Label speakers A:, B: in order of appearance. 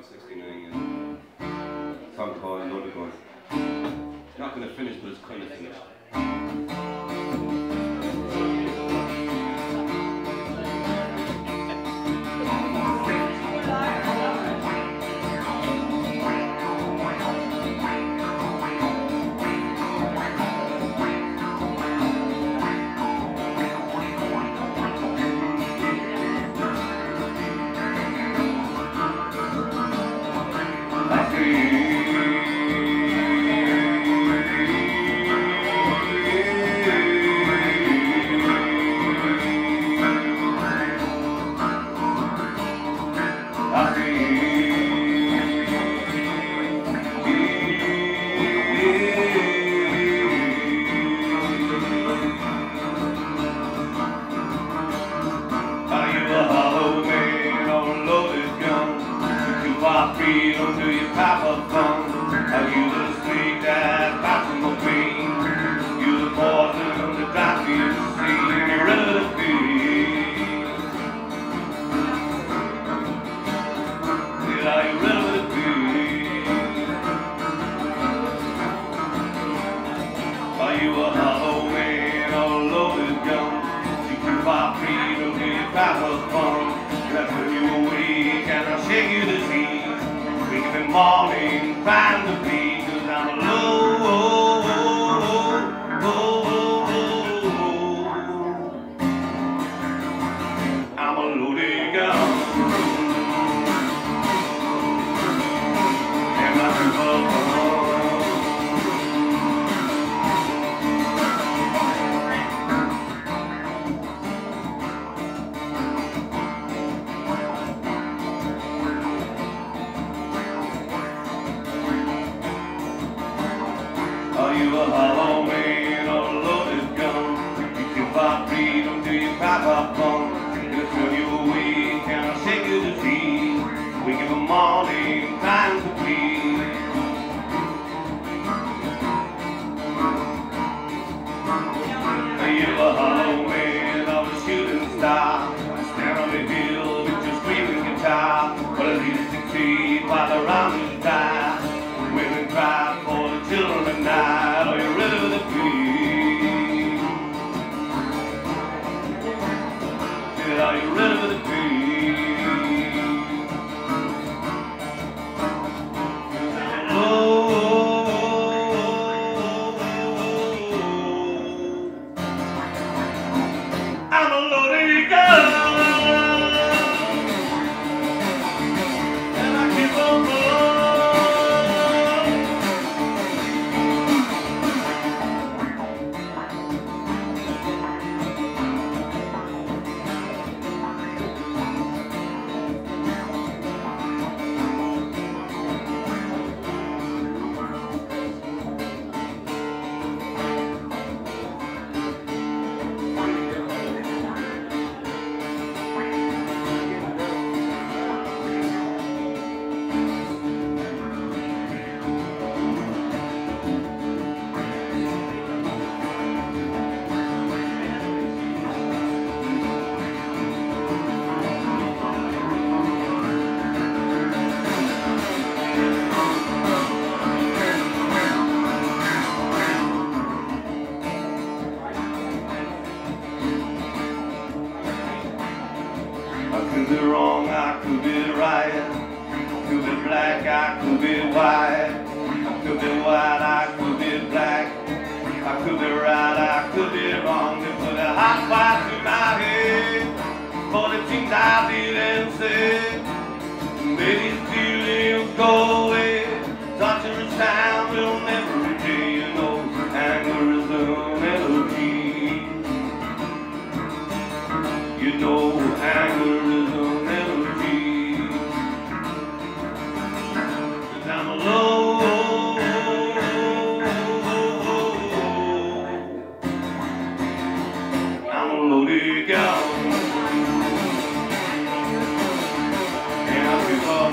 A: 69 years. A song called Loaded Gun. It's not going to finish, but it's kind of finished.
B: Freedom, do you pop up fun? Are you the snake that pops in the vein? You the poison that drops you to see? You're rid of the pain. Are you rid of the pain? Are you a hollow man or a loaded gun? You can pop freedom, do you pop up fun? That's when you awake and I'll shake you to see. In the morning, find the beat, 'cause I'm alone. I'm a loaded gun, and I do Are you a hollow man or a loaded gun? You can pop freedom till you pop up fun. It'll turn you awake and I'll shake you to see. We give a morning time to please. Are you a hollow man or a shooting star? Stand on the hill with your screaming guitar. But at least succeed while the rounders die. Women cry for the children at night. Are you ready for the pain? Said, are you ready for the pain? Oh, I'm a loaded gun, and I keep on blowing. I could be wrong, I could be right. I could be black, I could be white. I could be white, I could be black. I could be right, I could be wrong. They put a hot fire to my head for the things I did and said. Maybe feelings go away. Torturous time will never repay. You know, anger is the melody. You know, anger is a melody. 'Cause I'm alone. I'm a loaded gun, and I keep on.